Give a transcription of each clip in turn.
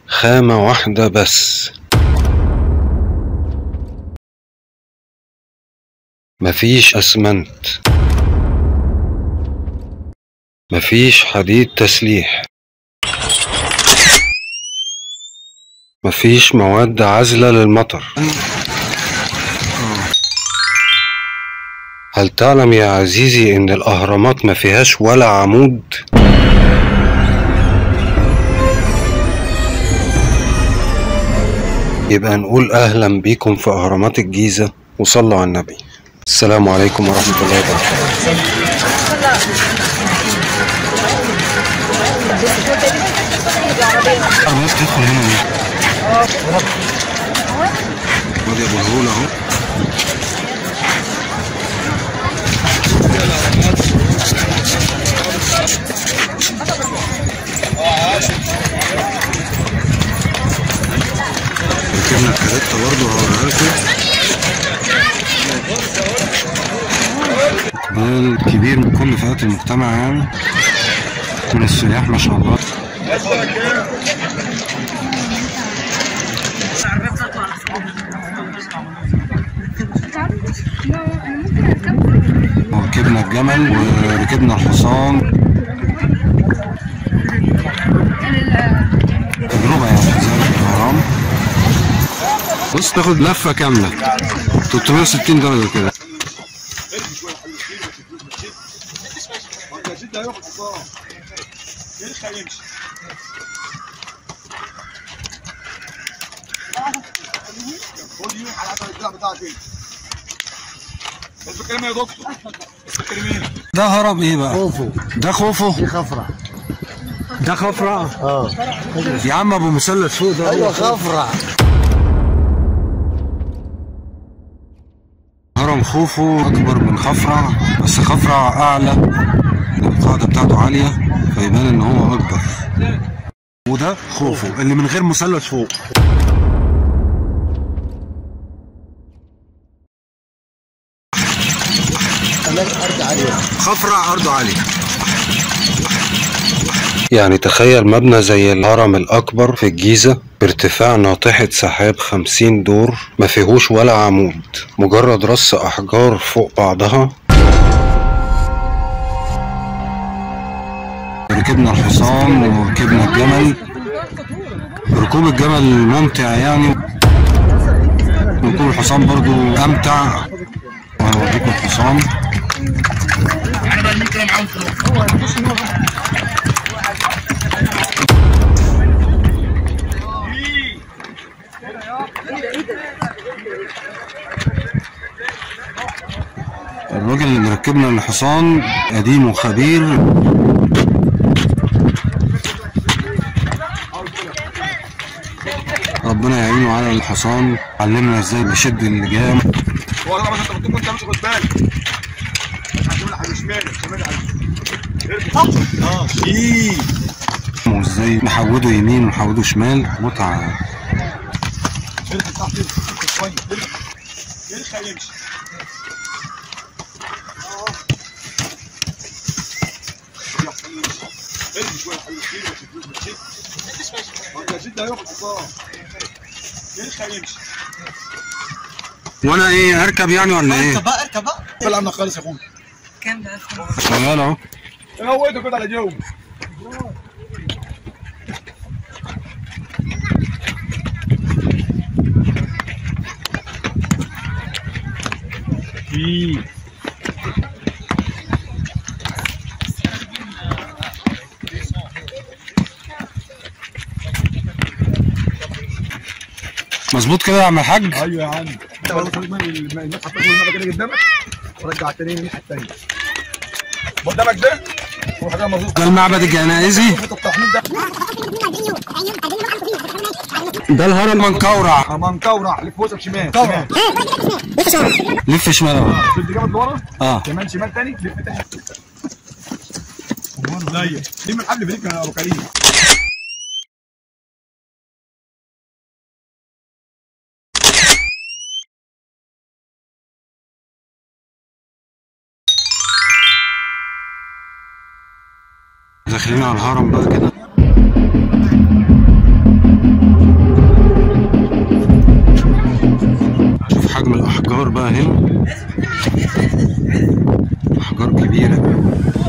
خامة واحدة بس، مفيش اسمنت، مفيش حديد تسليح، مفيش مواد عازلة للمطر. هل تعلم يا عزيزي ان الاهرامات ما فيهاش ولا عمود؟ يبقى نقول اهلا بيكم في اهرامات الجيزة، وصلوا على النبي. السلام عليكم ورحمة الله وبركاته. الناس تدخل هنا ليه؟ وادي ابو الهول اهو. ركبنا الكاريتا برضه هوريها لكم. اقبال كبير من كل فئات المجتمع يعني، من السياح ما شاء الله. وركبنا الجمل وركبنا الحصان. تجربة يعني زي الأهرام. بص تاخد لفة كاملة 360 درجة كده. ده هرم ايه بقى؟ خوفو. ده خوفو؟ دي خفرع. ده خفرع؟ اه يا عم ابو مثلث فوق ده. ايوه خفرع. هرم خوفو اكبر من خفرع، بس خفرع اعلى، القاعدة بتاعته عالية فيبان ان هو اكبر. وده خوفو اللي من غير مثلث فوق. أرض عالية. خفرع أرضه عالية. يعني تخيل مبنى زي الهرم الأكبر في الجيزة بارتفاع ناطحة سحاب 50 دور، ما فيهوش ولا عمود، مجرد رص أحجار فوق بعضها. ركبنا الحصان وركبنا الجمل. ركوب الجمل ممتع يعني، ركوب الحصان برضو أمتع. وهوريكم الحصان. الراجل اللي مركبنا الحصان قديم وخبير. ربنا يعينه على الحصان، علمنا ازاي بيشد اللجام. وازاي نحوده يمين ونحوده شمال، متعة. وانا ايه اركب يعني ولا ايه؟ اركب بقى اركب بقى. طلعنا خالص يا اخويا. كام ده؟ شغال اهو. هو ايده كده على جو. مظبوط كده يا عم الحاج؟ ايوه يا عم. انت والله المتحف حطيته كده قدامك ورجع تاني الناحيه الثانيه. قدامك ده هو حاجه مظبوط. ده المعبد الجنائزي. ده الهرم منكورع. منكورع لف وسط شمال. لف شمال اهو. شد جامد لورا. كمان شمال تاني لف تاني. لا دي من قبل بريك يا ابو كريم. داخلين على الهرم بقى كده. صغيرة هنا، أحجار كبيرة.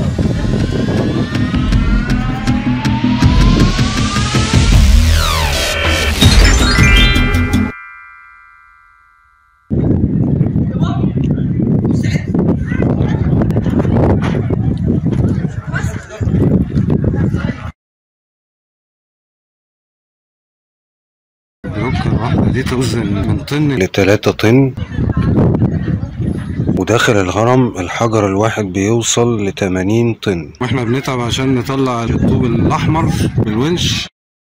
البلوكة الواحدة دي توزن من طن ل3 طن، وداخل الهرم الحجر الواحد بيوصل ل80 طن، واحنا بنتعب عشان نطلع الطوب الأحمر بالونش.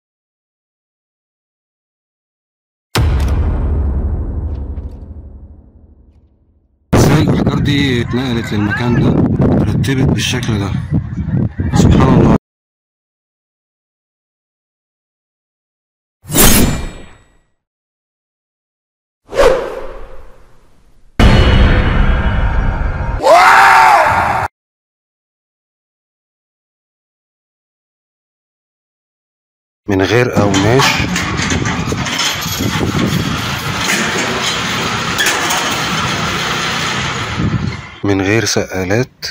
ازاي الأحجار دي اتنقلت للمكان ده، رتبت بالشكل ده، سبحان الله. من غير قماش، من غير سقالات،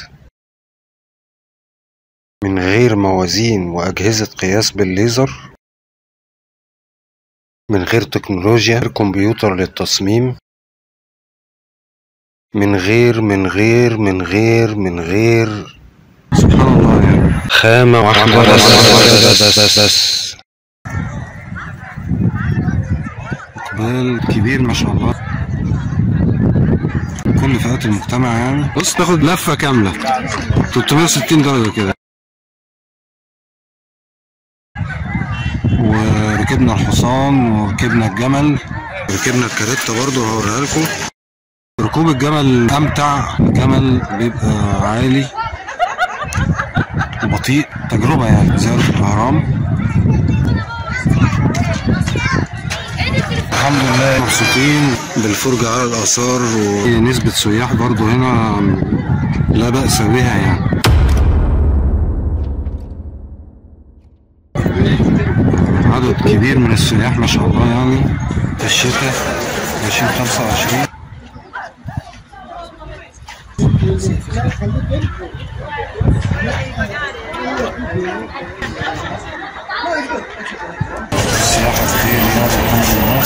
من غير موازين وأجهزة قياس بالليزر، من غير تكنولوجيا كمبيوتر للتصميم، من غير سبحان الله يعني. خامة واحدة بس. إقبال كبير ما شاء الله، كل فئات المجتمع يعني. بص تاخد لفة كاملة 360 درجة كده. وركبنا الحصان وركبنا الجمل، ركبنا الكاريتا برضو هوريها لكم. ركوب الجمل أمتع، الجمل بيبقى عالي وبطيء، تجربة يعني. زيارة الأهرام الحمد لله، مبسوطين بالفرجة على الآثار، ونسبة سياح برضو هنا لا بأس بها يعني. عدد كبير من السياح ما شاء الله يعني في الشتاء 2025. السياحة كتير يعني الحمد لله.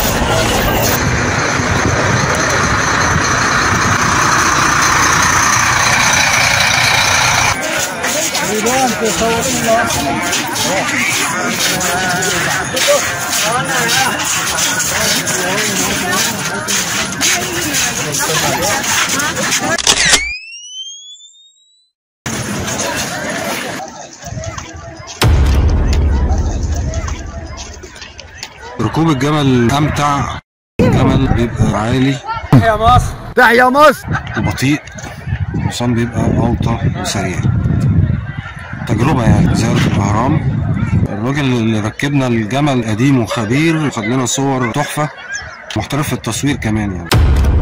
ركوب الجمل أمتع، الجمل بيبقى عالي. تحيا مصر، تحيا مصر. وبطيء، الحصان بيبقى أوطى وسريع. تجربة يعني. زيارة الأهرام، الراجل اللي ركبنا الجمل قديم وخبير، خد لنا صور تحفة، محترف في التصوير كمان يعني.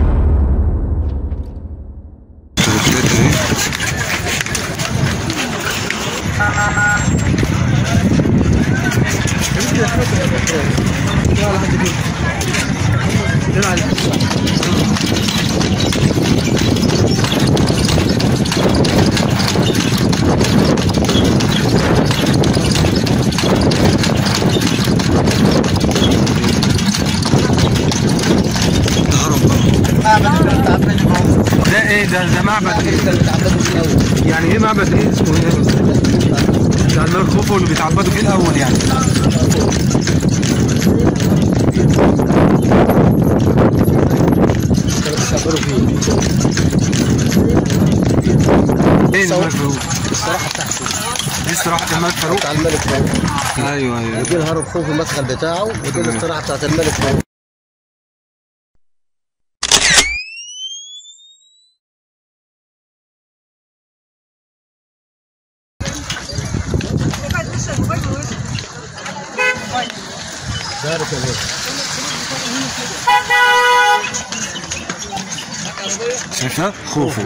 ده ايه ده معبد ايه؟ يعني ايه معبد ايه اسمه ايه؟ ده الملك خوفو اللي بيتعبدوا فيه الاول يعني. ايه الملك فاروق؟ الصراحة بتاعته دي استراحة الملك فاروق؟ بتاع الملك فاروق. ايوه ودي الهرم خوفو المدخل بتاعه، ودي الاستراحة بتاعت الملك فاروق. بارك الله. شايفها؟ خوفو.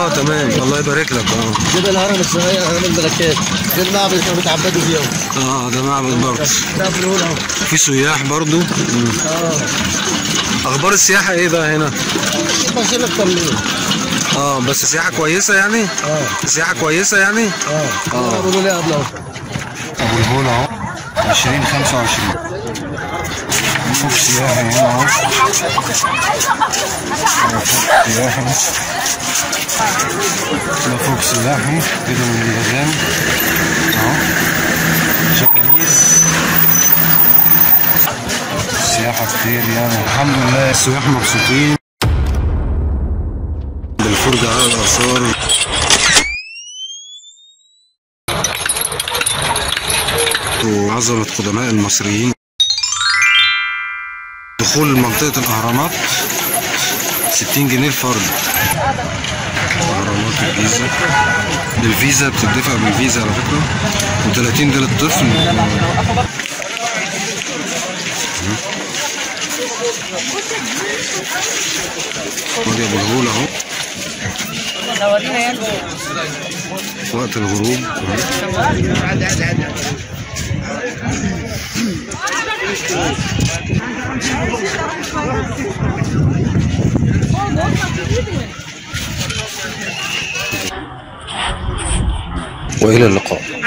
تمام، الله يبارك لك. جبل الهرم الصغير، هرم الملكات، ده المعبد اللي كانوا بيتعبدوا فيه. ده معبد برضه. ده بنقول اهو. في سياح برضه. اخبار السياحه ايه بقى هنا؟ ماشيين التمرين. بس سياحه كويسه يعني؟ سياحه كويسه يعني؟ بيقولوا لي قبل اهو. ابو الهول اهو 2025 فوق سياحي هنا اهو. سياحي ده فوق سياحي كده من اليابان اهو. شكليز السياحة كتير يعني، الحمد لله السياح مبسوطين بالفرجة على الآثار وعظمة قدماء المصريين. دخول منطقة الأهرامات 60 جنيه الفرد. أهرامات الجيزة بالفيزا، بتدفع بالفيزا على فكرة، و30 ده للطفل. وادي أبو الهول أهو وقت الغروب. وإلى اللقاء.